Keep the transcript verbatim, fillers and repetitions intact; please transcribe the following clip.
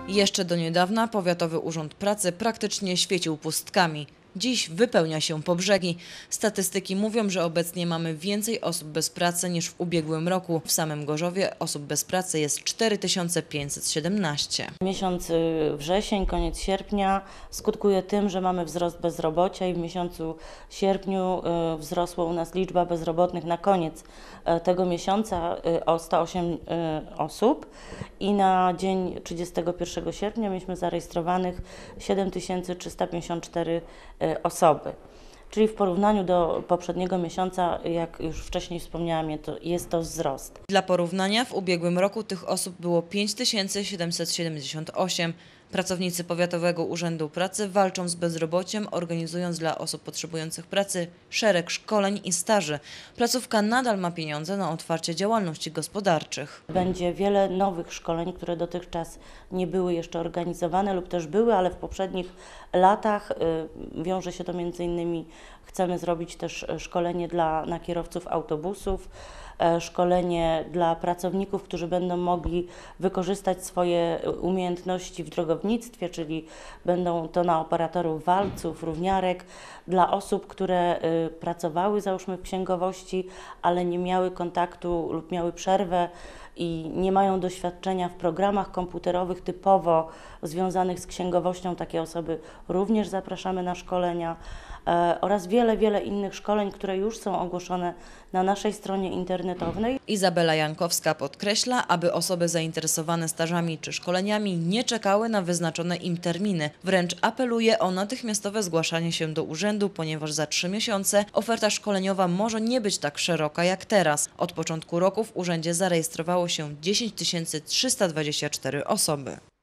Jeszcze do niedawna Powiatowy Urząd Pracy praktycznie świecił pustkami. Dziś wypełnia się po brzegi. Statystyki mówią, że obecnie mamy więcej osób bez pracy niż w ubiegłym roku. W samym Gorzowie osób bez pracy jest cztery tysiące pięćset siedemnaście. Miesiąc wrzesień, koniec sierpnia skutkuje tym, że mamy wzrost bezrobocia i w miesiącu sierpniu wzrosła u nas liczba bezrobotnych na koniec tego miesiąca o sto osiem osób i na dzień trzydziestego pierwszego sierpnia mieliśmy zarejestrowanych siedem tysięcy trzysta pięćdziesiąt cztery osoby. Czyli w porównaniu do poprzedniego miesiąca, jak już wcześniej wspomniałam, jest to wzrost. Dla porównania w ubiegłym roku tych osób było pięć tysięcy siedemset siedemdziesiąt osiem. Pracownicy Powiatowego Urzędu Pracy walczą z bezrobociem, organizując dla osób potrzebujących pracy szereg szkoleń i staży. Placówka nadal ma pieniądze na otwarcie działalności gospodarczych. Będzie wiele nowych szkoleń, które dotychczas nie były jeszcze organizowane lub też były, ale w poprzednich latach wiąże się to między innymi, chcemy zrobić też szkolenie dla, na kierowców autobusów, szkolenie dla pracowników, którzy będą mogli wykorzystać swoje umiejętności w drogownictwie, czyli będą to na operatorów walców, równiarek, dla osób, które pracowały załóżmy w księgowości, ale nie miały kontaktu lub miały przerwę i nie mają doświadczenia w programach komputerowych typowo związanych z księgowością. Takie osoby również zapraszamy na szkolenia e, oraz wiele, wiele innych szkoleń, które już są ogłoszone na naszej stronie internetowej. Izabela Jankowska podkreśla, aby osoby zainteresowane stażami czy szkoleniami nie czekały na wyznaczone im terminy. Wręcz apeluje o natychmiastowe zgłaszanie się do urzędu, ponieważ za trzy miesiące oferta szkoleniowa może nie być tak szeroka jak teraz. Od początku roku w urzędzie zarejestrowało się dziesięć tysięcy trzysta dwadzieścia cztery osoby.